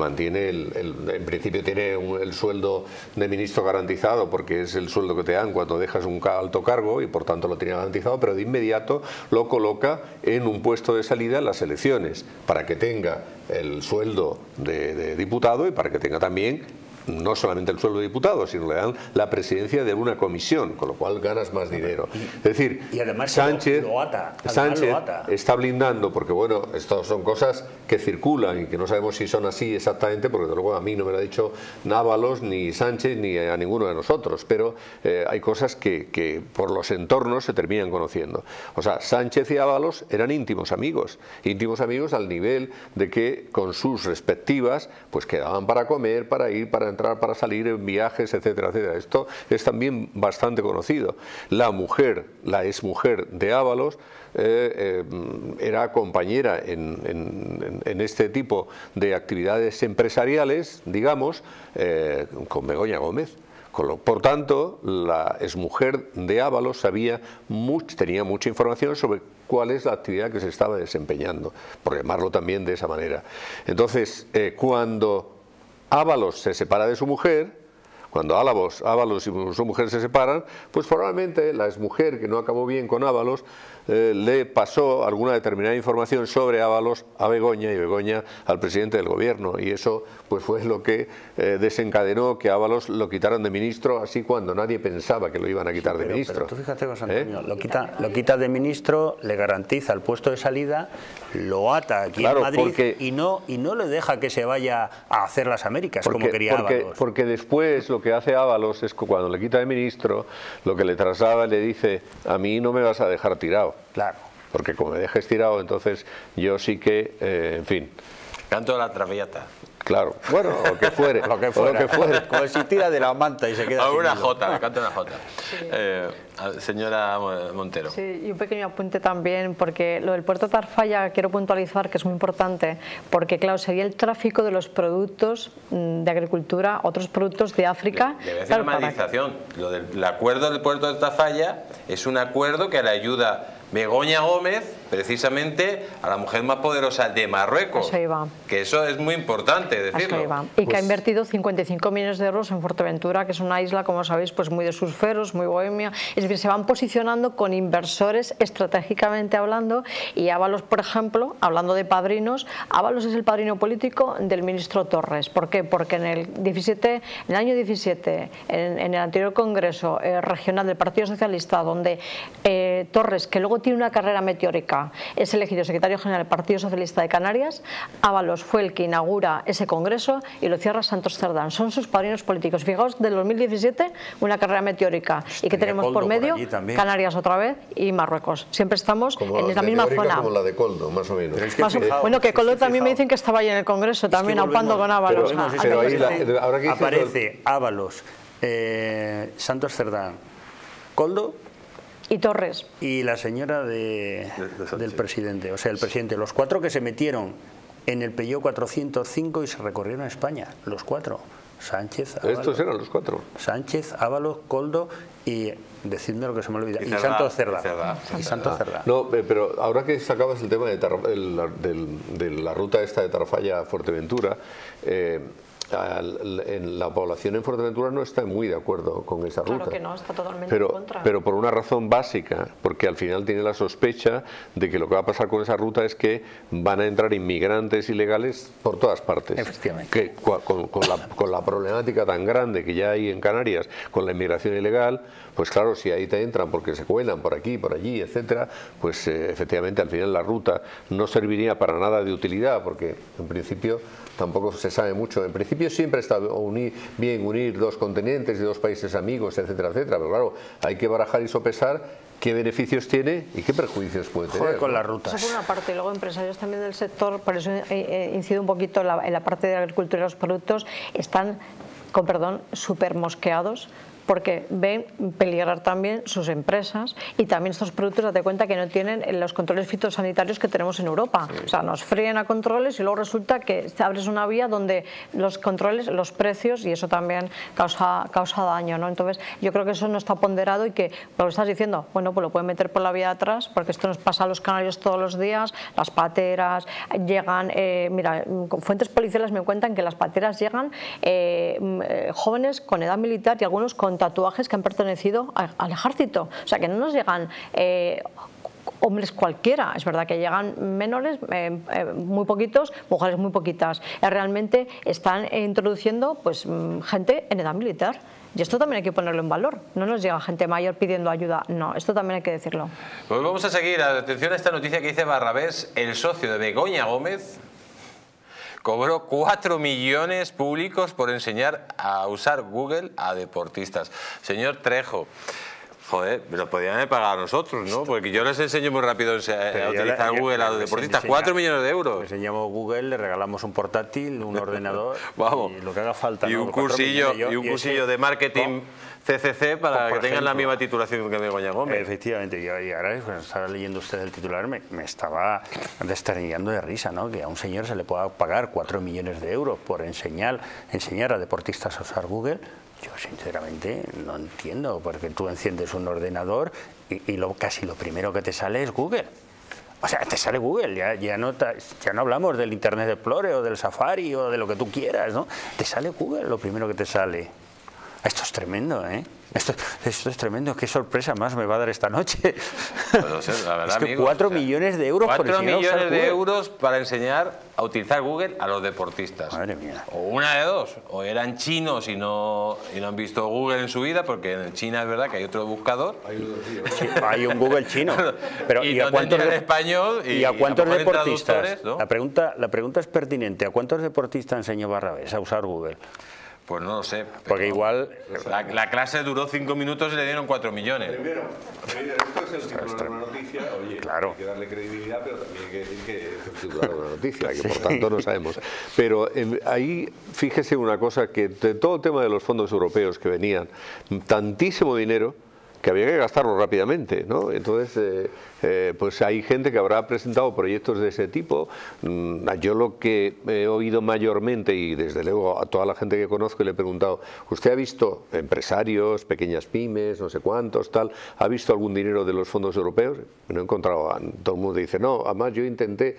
en principio tiene el sueldo de ministro garantizado, porque es el sueldo que te dan cuando dejas un alto cargo y por tanto lo tiene garantizado, pero de inmediato lo coloca en un puesto de salida en las elecciones, para que tenga el sueldo de diputado y para que tenga también no solamente el sueldo de diputado, sino le dan la presidencia de una comisión, con lo cual ganas más dinero. Es decir, y además Sánchez lo ata. Está blindando, porque bueno, estas son cosas que circulan y que no sabemos si son así exactamente, porque luego a mí no me lo ha dicho Ábalos, ni Sánchez, ni a ninguno de nosotros, pero hay cosas que por los entornos se terminan conociendo. O sea, Sánchez y Ábalos eran íntimos amigos al nivel de que con sus respectivas pues quedaban para comer, para ir, para entrar, para salir en viajes, etcétera, etcétera. Esto es también bastante conocido. La exmujer de Ábalos era compañera en este tipo de actividades empresariales, digamos, con Begoña Gómez. Por tanto, la exmujer de Ábalos tenía mucha información sobre cuál es la actividad que se estaba desempeñando, por llamarlo también de esa manera. Entonces, cuando Ábalos se separa de su mujer, cuando Ábalos y su mujer se separan, pues probablemente la exmujer, que no acabó bien con Ábalos, le pasó alguna determinada información sobre Ábalos a Begoña y Begoña al presidente del gobierno, y eso pues fue lo que desencadenó que Ábalos lo quitaran de ministro, así cuando nadie pensaba que lo iban a quitar de ministro. Pero tú fíjate, José Antonio, lo quita de ministro, le garantiza el puesto de salida, lo ata aquí en Madrid y no le deja que se vaya a hacer las Américas como quería Ábalos. Porque después lo que hace Ábalos es que cuando le quita de ministro, lo que le traslada, le dice: a mí no me vas a dejar tirado. Claro. Porque como me dejes tirado, entonces yo sí que, en fin. Canto la traviata. Claro, bueno, lo que fuere. lo que fuere. Como si tira de la manta y se queda. Una jota, me canta una jota. Sí. Señora Montero. Sí, y un pequeño apunte también, porque lo del puerto de Tarfaya quiero puntualizar que es muy importante, porque claro, sería el tráfico de los productos de agricultura, otros productos de África. Le voy a hacer una matización. Lo del acuerdo del puerto de Tarfaya es un acuerdo que le ayuda Begoña Gómez, precisamente, a la mujer más poderosa de Marruecos. Eso iba. Que eso es muy importante decirlo. Eso iba. Y que ha invertido 55 millones de euros en Fuerteventura, que es una isla, como sabéis, pues muy de surferos, muy bohemia. Es decir, se van posicionando con inversores estratégicamente hablando, y Ábalos, por ejemplo, hablando de padrinos, Ábalos es el padrino político del ministro Torres. ¿Por qué? Porque en el año 17, en el anterior Congreso regional del Partido Socialista, donde Torres, que luego tiene una carrera meteórica, meteórica. Es elegido secretario general del Partido Socialista de Canarias. Ábalos fue el que inaugura ese congreso y lo cierra Santos Cerdán. Son sus padrinos políticos. Fijaos, del 2017 una carrera meteórica y que tenemos por medio Canarias otra vez y Marruecos. Siempre estamos en la misma zona. Como la de Koldo, más o menos. Bueno, que Koldo también me dicen que estaba ahí en el congreso, también aupando con Ábalos. Pero ahí aparece Ábalos, Santos Cerdán, Koldo y Torres y la señora del presidente, o sea, el presidente, los cuatro que se metieron en el Peugeot 405 y se recorrieron a España, los cuatro. Sánchez, Ábalos, estos eran los cuatro. Sánchez, Ábalos, Koldo y, decidme lo que se me olvida, y Santos Cerdán. Y Santos Cerdán. No, pero ahora que sacabas el tema de la ruta esta de Tarfaya a Fuerteventura, la población en Fuerteventura no está muy de acuerdo con esa ruta. Claro que no, está totalmente en contra. Pero por una razón básica, porque al final tiene la sospecha de que lo que va a pasar con esa ruta es que van a entrar inmigrantes ilegales por todas partes. Efectivamente. Que con la problemática tan grande que ya hay en Canarias con la inmigración ilegal, pues claro, si ahí te entran porque se cuelan por aquí, por allí, etcétera, pues efectivamente al final la ruta no serviría para nada de utilidad, porque en principio tampoco se sabe mucho. En principio siempre está bien unir dos continentes y dos países amigos, etcétera, etcétera, pero claro, hay que barajar y sopesar qué beneficios tiene y qué perjuicios puede tener. Joder, con las rutas. Eso por una parte, y luego empresarios también del sector, por eso incido un poquito en la parte de la agricultura y los productos, están, con perdón, súper mosqueados, porque ven peligrar también sus empresas y también estos productos, date cuenta que no tienen los controles fitosanitarios que tenemos en Europa. Sí. O sea, nos fríen a controles y luego resulta que abres una vía donde los controles, los precios, y eso también causa daño, ¿no? Entonces, yo creo que eso no está ponderado y que lo que estás diciendo, bueno, pues lo pueden meter por la vía de atrás, porque esto nos pasa a los canarios todos los días, las pateras llegan, mira, fuentes policiales me cuentan que las pateras llegan jóvenes con edad militar y algunos con tatuajes que han pertenecido al ejército, o sea que no nos llegan hombres cualquiera, es verdad que llegan menores, muy poquitos, mujeres muy poquitas, realmente están introduciendo pues gente en edad militar. Y esto también hay que ponerlo en valor. No nos llega gente mayor pidiendo ayuda. No, esto también hay que decirlo. Pues vamos a seguir. Atención a esta noticia que dice Barrabés. El socio de Begoña Gómez cobró 4 millones públicos por enseñar a usar Google a deportistas. Señor Trejo, joder, me lo podrían haber pagado a nosotros, ¿no? Porque yo les enseño muy rápido a utilizar Google a los deportistas. 4 millones de euros. Le enseñamos Google, le regalamos un portátil, un ordenador, vamos, y lo que haga falta. Y un cursillo, de marketing CCC para que tengan la misma titulación que Begoña Gómez. Efectivamente, y ahora cuando estaba leyendo usted el titular me estaba desternillando de risa, ¿no? Que a un señor se le pueda pagar 4 millones de euros por enseñar a deportistas a usar Google. Yo sinceramente no entiendo, porque tú enciendes un ordenador y casi lo primero que te sale es Google. O sea, te sale Google, ya no hablamos del Internet Explorer o del Safari o de lo que tú quieras, ¿no? Te sale Google lo primero que te sale. Esto es tremendo, ¿eh? Esto es tremendo. ¿Qué sorpresa más me va a dar esta noche? Pues la verdad, es que amigos, 4 millones de euros por enseñar 4 millones de euros para enseñar a utilizar Google a los deportistas. Madre mía. O una de dos. O eran chinos y no han visto Google en su vida, porque en China es verdad que hay otro buscador. Hay un Google chino. Pero, ¿y a cuántos español? ¿Y a cuántos deportistas? ¿No? La pregunta es pertinente. ¿A cuántos deportistas enseñó Barrabés a usar Google? Pues no lo sé. Porque igual... La clase duró 5 minutos y le dieron 4 millones. Primero, esto es el titular de una noticia. Oye, claro, hay que darle credibilidad, pero también hay que decir que es el titular de una noticia, que por tanto no sabemos. Pero ahí, fíjese una cosa, que de todo el tema de los fondos europeos que venían, tantísimo dinero que había que gastarlo rápidamente, ¿no? Entonces, pues hay gente que habrá presentado proyectos de ese tipo. Yo lo que he oído mayormente, y desde luego a toda la gente que conozco le he preguntado, ¿usted ha visto empresarios, pequeñas pymes, no sé cuántos, tal? ¿Ha visto algún dinero de los fondos europeos? No he encontrado, todo el mundo dice, no, además yo intenté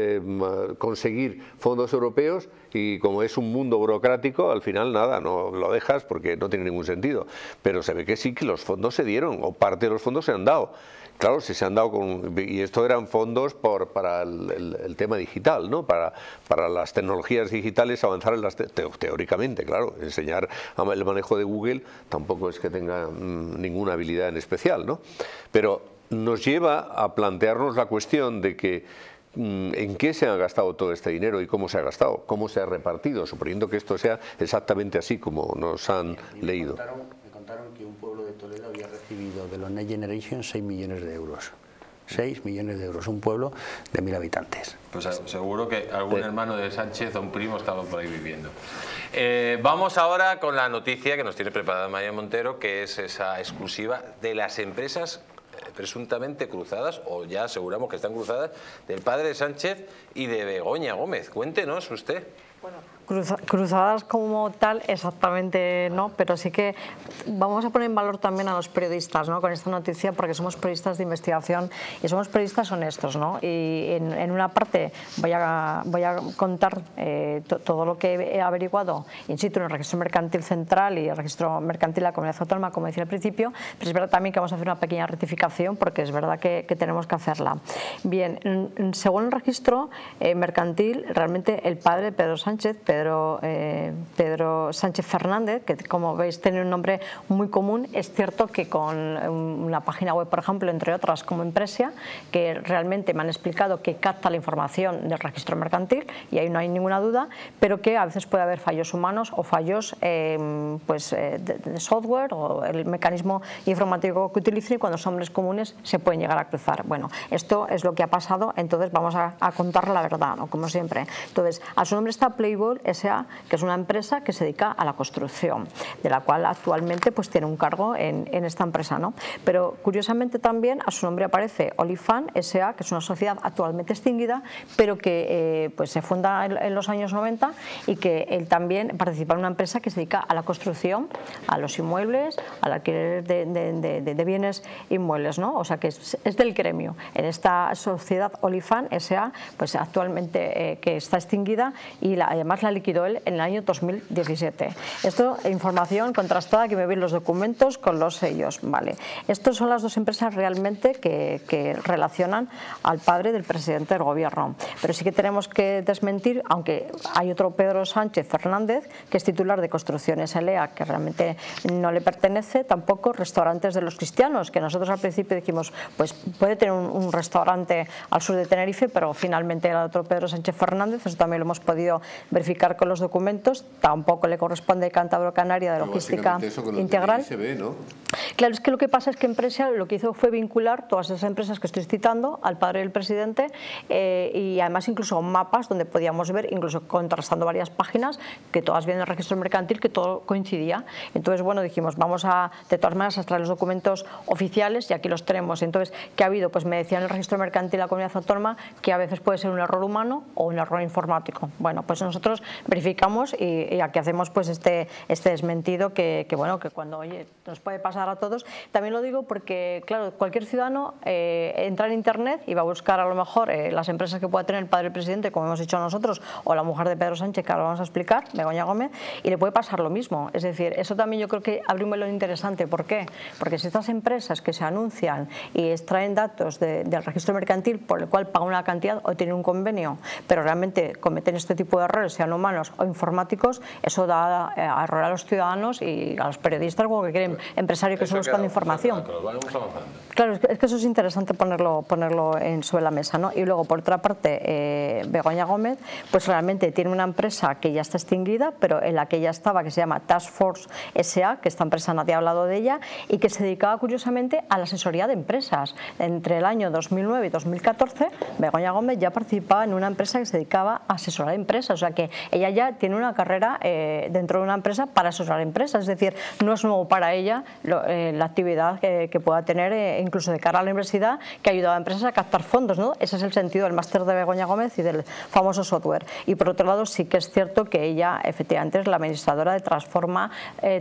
conseguir fondos europeos y como es un mundo burocrático, al final nada, no lo dejas porque no tiene ningún sentido. Pero se ve que sí, que los fondos se dieron, o parte de los fondos se han dado. Claro, si se han dado y esto eran fondos para el tema digital, ¿no? Para las tecnologías digitales, avanzar en las teóricamente, claro, enseñar el manejo de Google tampoco es que tenga ninguna habilidad en especial, ¿no? Pero nos lleva a plantearnos la cuestión de que en qué se ha gastado todo este dinero y cómo se ha gastado, cómo se ha repartido, suponiendo que esto sea exactamente así como nos han leído. Me contaron que un pueblo de Toledo había recibido de los Next Generation 6 millones de euros. 6 millones de euros, un pueblo de 1000 habitantes. Pues seguro que algún hermano de Sánchez o un primo estaba por ahí viviendo. Vamos ahora con la noticia que nos tiene preparada María Montero, que es esa exclusiva de las empresas presuntamente cruzadas, o ya aseguramos que están cruzadas, del padre de Sánchez y de Begoña Gómez. Cuéntenos usted. Bueno, cruzadas como tal exactamente no, pero sí que vamos a poner en valor también a los periodistas, ¿no?, con esta noticia, porque somos periodistas de investigación y somos periodistas honestos, ¿no? Y en una parte voy a contar todo lo que he averiguado in situ en el Registro Mercantil Central y el Registro Mercantil de la Comunidad Autónoma, como decía al principio, pero es verdad también que vamos a hacer una pequeña rectificación, porque es verdad que tenemos que hacerla. Bien, según el registro mercantil, realmente el padre de Pedro Sánchez, Pedro Sánchez Fernández, que como veis tiene un nombre muy común, es cierto que con una página web, por ejemplo, entre otras como Impresia, que realmente me han explicado que capta la información del registro mercantil, y ahí no hay ninguna duda, pero que a veces puede haber fallos humanos o fallos de software o el mecanismo informático que utilicen, y cuando son nombres comunes se pueden llegar a cruzar. Bueno, esto es lo que ha pasado, entonces vamos a contar la verdad, ¿no?, como siempre. Entonces, a su nombre está Playboy S.A., que es una empresa que se dedica a la construcción, de la cual actualmente pues tiene un cargo en esta empresa, ¿no? Pero curiosamente también a su nombre aparece Olifant S.A., que es una sociedad actualmente extinguida, pero que pues se funda en los años 90, y que él también participa en una empresa que se dedica a la construcción, a los inmuebles, al alquiler de bienes inmuebles, ¿no? O sea que es del gremio. En esta sociedad Olifant S.A., pues actualmente que está extinguida, y además la liquidó él en el año 2017. Esto es información contrastada, que me ven los documentos con los sellos. Vale. Estas son las dos empresas realmente que relacionan al padre del presidente del gobierno. Pero sí que tenemos que desmentir, aunque hay otro Pedro Sánchez Fernández, que es titular de Construcciones Elea, que realmente no le pertenece, tampoco Restaurantes de los Cristianos, que nosotros al principio dijimos, pues puede tener un restaurante al sur de Tenerife, pero finalmente era otro Pedro Sánchez Fernández. Eso también lo hemos podido verificar con los documentos. Tampoco le corresponde Cántabro Canaria de Logística Integral. Se ve, ¿no? Claro, es que lo que pasa es que Impresia lo que hizo fue vincular todas esas empresas que estoy citando al padre del presidente, y además incluso mapas donde podíamos ver, incluso contrastando varias páginas, que todas vienen del registro mercantil, que todo coincidía. Entonces, bueno, dijimos, vamos a, de todas maneras, a extraer los documentos oficiales, y aquí los tenemos. Entonces, ¿qué ha habido? Pues me decían el registro mercantil de la Comunidad Autónoma que a veces puede ser un error humano o un error informático. Bueno, pues nosotros verificamos y aquí hacemos pues este desmentido que bueno, que cuando nos puede pasar a todos. También lo digo porque, claro, cualquier ciudadano entra en internet y va a buscar a lo mejor las empresas que pueda tener el padre del presidente, como hemos dicho nosotros, o la mujer de Pedro Sánchez, que ahora vamos a explicar, Begoña Gómez, y le puede pasar lo mismo. Es decir, eso también yo creo que abre un melón interesante. ¿Por qué? Porque si estas empresas que se anuncian y extraen datos del registro mercantil, por el cual pagan una cantidad o tienen un convenio, pero realmente cometen este tipo de errores, sean humanos o informáticos, eso da a error a los ciudadanos y a los periodistas, como que quieren empresarios que están buscando información. Claro, es que eso es interesante ponerlo sobre la mesa, ¿no? Y luego, por otra parte, Begoña Gómez, pues realmente tiene una empresa que ya está extinguida, pero en la que ella estaba, que se llama Task Force S.A., que esta empresa nadie ha hablado de ella, y que se dedicaba curiosamente a la asesoría de empresas. Entre el año 2009 y 2014, Begoña Gómez ya participaba en una empresa que se dedicaba a asesorar empresas, o sea que ella ya tiene una carrera dentro de una empresa para asesorar empresas, es decir, no es nuevo para ella la actividad que pueda tener incluso de cara a la universidad, que ha ayudado a empresas a captar fondos, ¿no? Ese es el sentido del máster de Begoña Gómez y del famoso software. Y por otro lado, sí que es cierto que ella efectivamente es la administradora de Transforma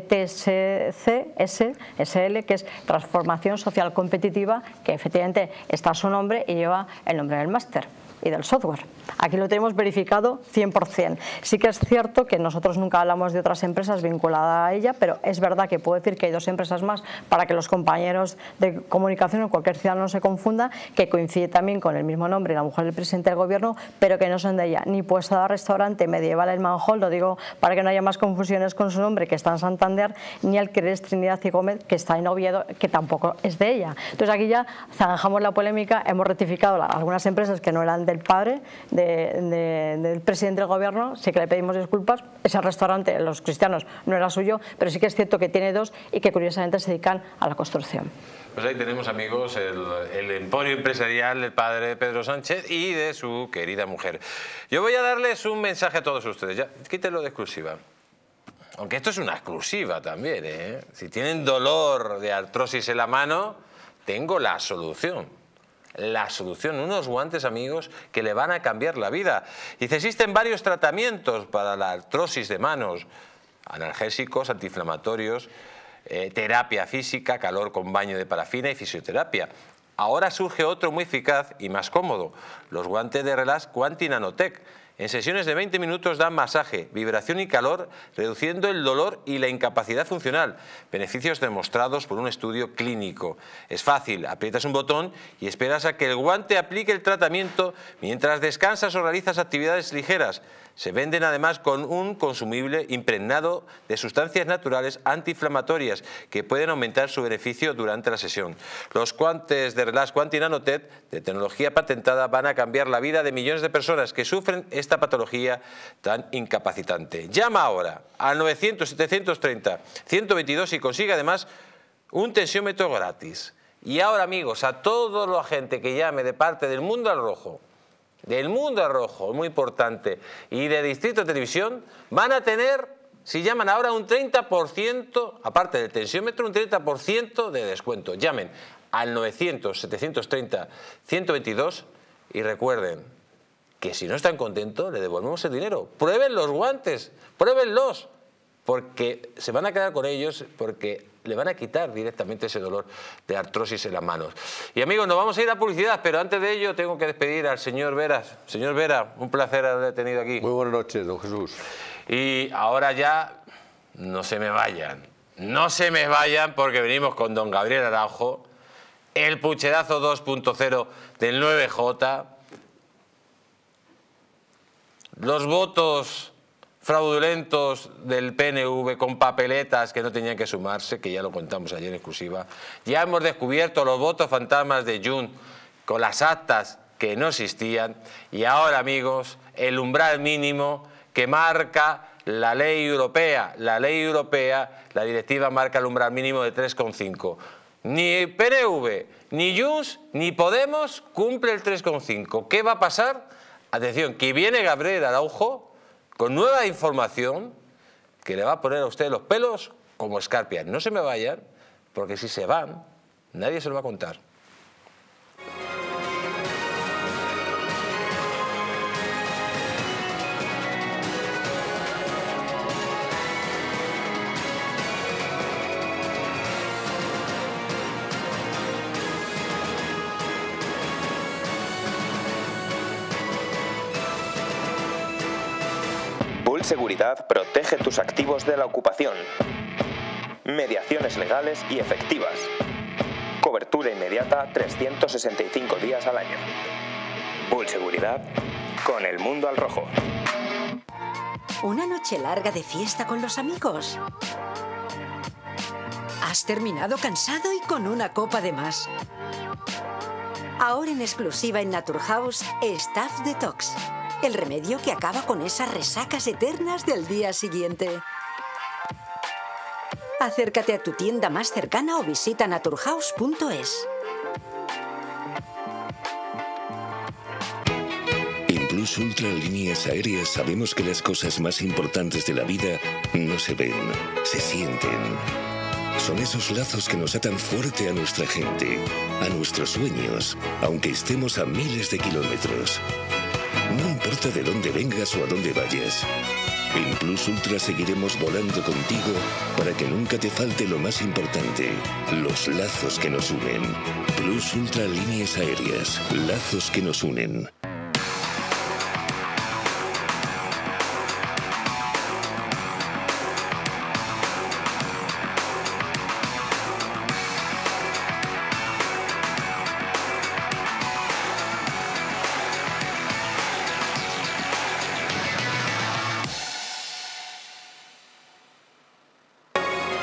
TSC-SL, que es Transformación Social Competitiva, que efectivamente está a su nombre y lleva el nombre del máster. y del software. Aquí lo tenemos verificado 100%. Sí que es cierto que nosotros nunca hablamos de otras empresas vinculadas a ella, pero es verdad que puedo decir que hay 2 empresas más para que los compañeros de comunicación o cualquier ciudadano no se confunda, que coincide también con el mismo nombre, la mujer del presidente del gobierno, pero que no son de ella. Ni Puesada Restaurante Medieval El Manjol, lo digo para que no haya más confusiones con su nombre, que está en Santander, ni Alquereres Trinidad y Gómez, que está en Oviedo, que tampoco es de ella. Entonces aquí ya zanjamos la polémica, hemos rectificado algunas empresas que no eran del padre del presidente del gobierno, sí que le pedimos disculpas. Ese restaurante, los cristianos, no era suyo, pero sí que es cierto que tiene 2 y que curiosamente se dedican a la construcción. Pues ahí tenemos, amigos, el emporio empresarial del padre de Pedro Sánchez y de su querida mujer. Yo voy a darles un mensaje a todos ustedes. Ya, quítenlo de exclusiva. Aunque esto es una exclusiva también, ¿eh? Si tienen dolor de artrosis en la mano, tengo la solución. La solución, unos guantes, amigos, que le van a cambiar la vida. Dice, existen varios tratamientos para la artrosis de manos, analgésicos, antiinflamatorios, terapia física, calor con baño de parafina y fisioterapia. Ahora surge otro muy eficaz y más cómodo, los guantes de Relax Quanti Nanotech. En sesiones de 20 minutos dan masaje, vibración y calor, reduciendo el dolor y la incapacidad funcional. Beneficios demostrados por un estudio clínico. Es fácil, aprietas un botón y esperas a que el guante aplique el tratamiento mientras descansas o realizas actividades ligeras. Se venden además con un consumible impregnado de sustancias naturales antiinflamatorias que pueden aumentar su beneficio durante la sesión. Los guantes de Relax Quanti Nanotech de tecnología patentada van a cambiar la vida de millones de personas que sufren esta patología tan incapacitante. Llama ahora al 900-730-122 y consigue además un tensiómetro gratis. Y ahora, amigos, a toda la gente que llame de parte del Mundo al Rojo, muy importante, y de Distrito Televisión, van a tener, si llaman ahora, un 30%, aparte del tensiómetro, un 30% de descuento. Llamen al 900-730-122 y recuerden que si no están contentos, le devolvemos el dinero. Prueben los guantes, pruébenlos, porque se van a quedar con ellos, porque le van a quitar directamente ese dolor de artrosis en las manos. Y amigos, nos vamos a ir a publicidad, pero antes de ello tengo que despedir al señor Veras. Señor Vera, un placer haberle tenido aquí. Muy buenas noches, don Jesús. Y ahora ya, no se me vayan, porque venimos con don Gabriel Araujo, el pucherazo 2.0 del 9J, los votos fraudulentos del PNV con papeletas que no tenían que sumarse, que ya lo contamos ayer en exclusiva. Ya hemos descubierto los votos fantasmas de Junts con las actas que no existían. Y ahora, amigos, el umbral mínimo que marca la ley europea. La directiva marca el umbral mínimo de 3,5. Ni PNV, ni Junts, ni Podemos cumple el 3,5. ¿Qué va a pasar? Atención, que viene Gabriel Araujo con nueva información que le va a poner a ustedes los pelos como escarpias. No se me vayan, porque si se van, nadie se lo va a contar. Seguridad protege tus activos de la ocupación. Mediaciones legales y efectivas. Cobertura inmediata 365 días al año. Bull Seguridad con el Mundo al Rojo. ¿Una noche larga de fiesta con los amigos? ¿Has terminado cansado y con una copa de más? Ahora en exclusiva en Naturhaus, Staff Detox. El remedio que acaba con esas resacas eternas del día siguiente. Acércate a tu tienda más cercana o visita naturhaus.es. En Plus Ultra Líneas Aéreas sabemos que las cosas más importantes de la vida no se ven, se sienten. Son esos lazos que nos atan fuerte a nuestra gente, a nuestros sueños, aunque estemos a miles de kilómetros. No importa de dónde vengas o a dónde vayas. En Plus Ultra seguiremos volando contigo para que nunca te falte lo más importante, los lazos que nos unen. Plus Ultra Líneas Aéreas, lazos que nos unen.